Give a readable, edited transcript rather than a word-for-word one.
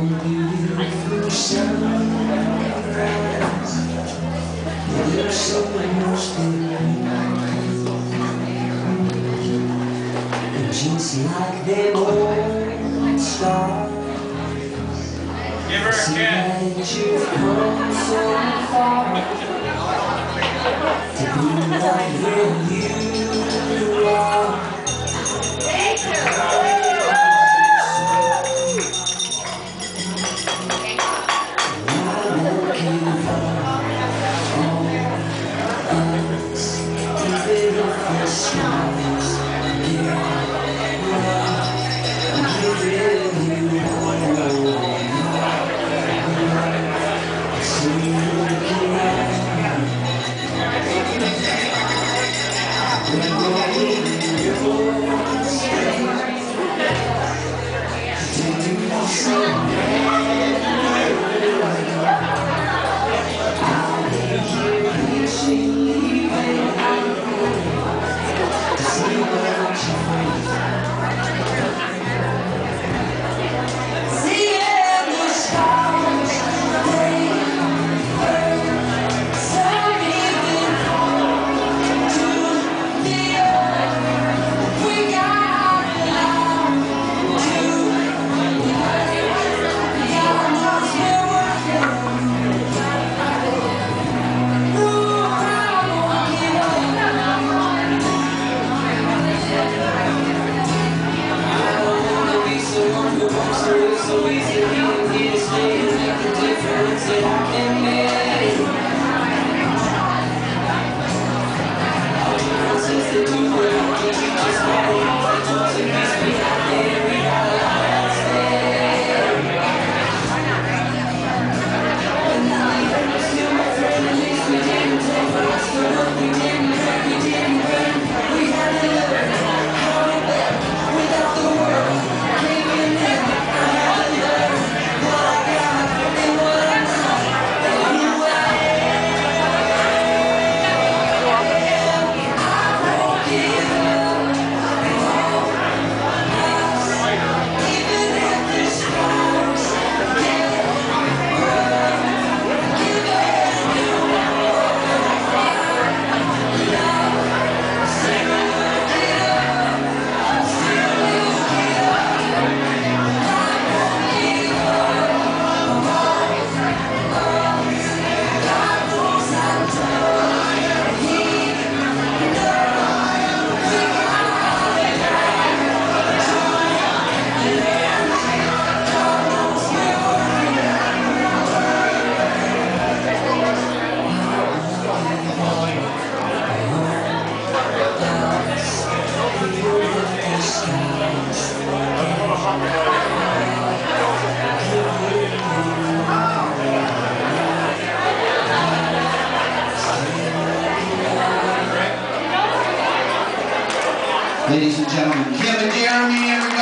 beautiful sunrise. It looks so much and just like them old stars. Give her a kiss. That you've come so far to be right where you are. So easy to be here to stay and make the difference that I can make. All the nonsense they do around me, you just want to be sweet out there, we gotta stay. And now you're still my friend, at least we didn't take us, but we didn't hurt, we didn't burn. We had to learn how to live without the world caving in. Ladies and gentlemen, Kim and Jeremy.